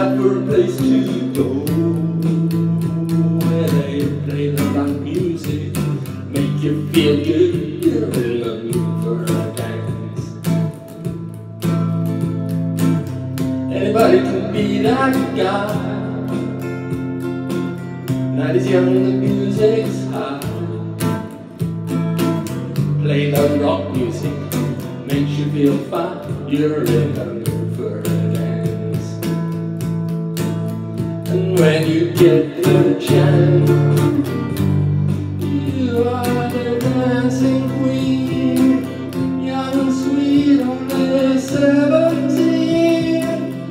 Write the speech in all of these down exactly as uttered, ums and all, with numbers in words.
for a place to go where they play the rock music, make you feel good, you're in the mood for a dance. Anybody can be that guy. Night is young, the music's high. Play the rock music, makes you feel fine, you're in the mood for a dance. And when you get the chance, you are the dancing queen, young and sweet, only seventeen.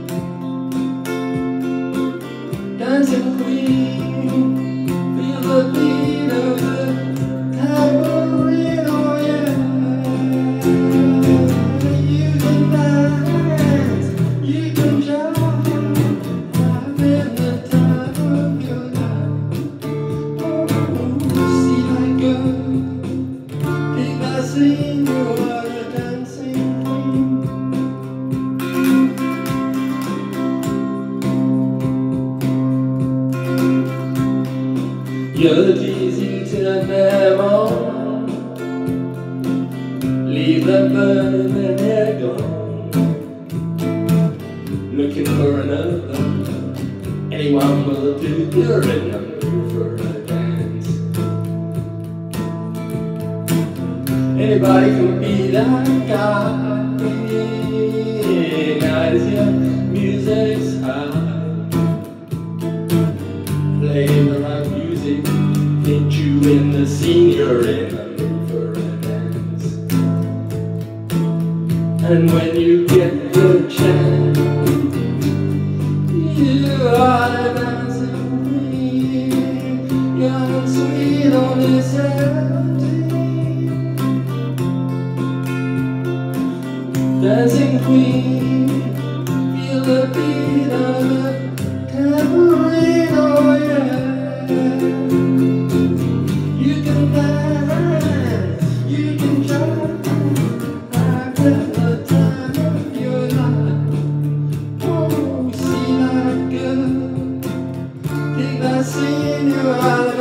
Dancing queen, feel the beat of the tambourine, oh yeah. You can dance, you can jump, I'm in the time of your life. Oh, see like a big I seen you are a dancing queen. You're easy to turn them on, leave them burning when they're gone. Looking for another, anyone will do. You're in the mood for a dance. Anybody can be that guy. Night is young, music's high. Play the right music, get you in the scene, you're in the mood for a dance. And when you get the chance, you are the dancing queen, young and sweet, only seventeen. Dancing queen, feel the beat of the tambourine, oh yeah. You can dance, you can jump, I've had the time of your life. Oh, see like a thing I seen you out.